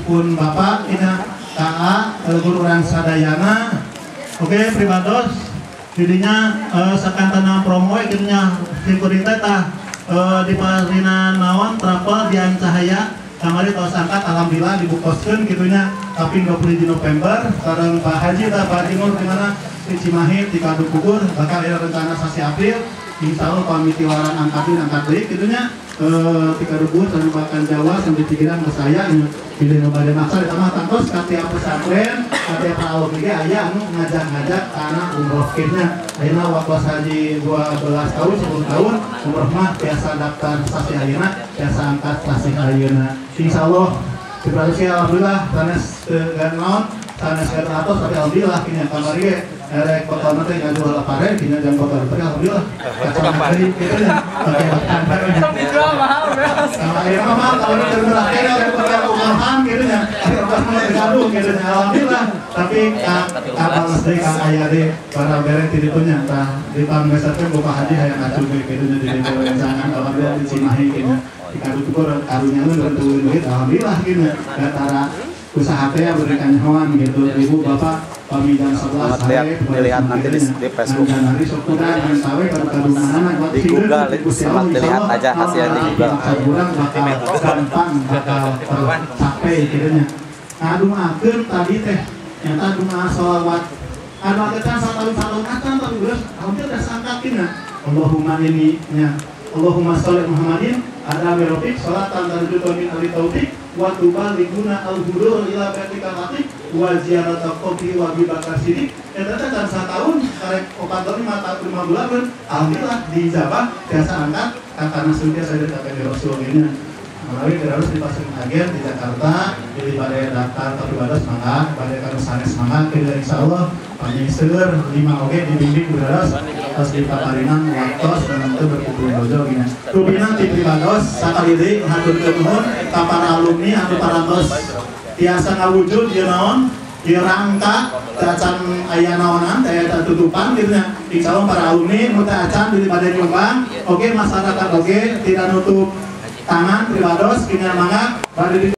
pun Bapak ina KA guru urang sadayana. Oke pribados jadinya sakantana promo akhirnya simkurinta tah di parina naon travel Dian Cahaya kamari tos angkat alhamdulillah dibukoskeun gitunya tapi 20 November sareng Pak Haji tah Pak Timur di mana di Cimahi di Kadu Pugur bakal ada rencana sasi April insya Allah pamitiwaran angkatin angkat deui gitunya di Kadu Pugur sareng Bakan Jawa sampai pikiran ke saya pilih nobade maksa di tengah tangkos katiap pesantren katiap awak ge aya anu ngajak-ngajak kana umroh kitna ayeuna waktu haji 12 tahun 10 tahun umroh mah biasa daftar sasi ayeuna biasa angkat sasi ayeuna insyaallah diproduksi alhamdulillah sanes naon sanes ka atos tapi alhamdulillah kini kamari ge erek foto teh ngadu lapare kini jam foto teh alhamdulillah kacang tadi kitu nya pakai bahan tapi jual mahal beres ayeuna mah kalau terakhir umahan gitu nya pas mau digabung gitu nya alhamdulillah tapi abang sedih kang aya di barang bereng di ditu nya tah di panggeserkeun Bapak Haji hayang ngacung gitu nya di ditu rencangan alhamdulillah di Cimahi gitu di Kadu Pugur karunya nentuin duit alhamdulillah gitu antara usaha teh berikan hewan gitu ibu bapak pamijam 11 dilihat nanti di Facebook di Google selamat dilihat aja hasilnya di Google gampang bakal tercapai gitu nya ngadumakeun tadi teh nyata dumaa sholawat anu agetan satahun akan tapi geus alhamdulillah sangkatina Allahumma ini nya Allahumma sholli Muhammadin ada merofik sholatan tarjutu min ali taufik wa tubaliguna al-hudur ila baitika latik wa ziyarata qabri wa bibakar sidik eta teh kan satahun karek opat 5 bulan alhamdulillah dijabah biasa angkat karena sudah saya datang Rasul ini melalui terus dipasang agen di Jakarta jadi pada daftar tapi pada semangat pada kanu sanes semangat kita insyaallah panjang seger 5 oge dibimbing beras pas di paparinan waktos dan itu berkumpul dojo gini rupina di pribados sakali deui haturkeun nuhun ka para alumni anu parantos tiasa ngawujud ieu naon ieu rangka acan aya naonan teh tutupan gitu nya insyaallah para alumni nu teh acan daripada nyumbang oge masyarakat oge tidak nutup tangan pribados kini mangga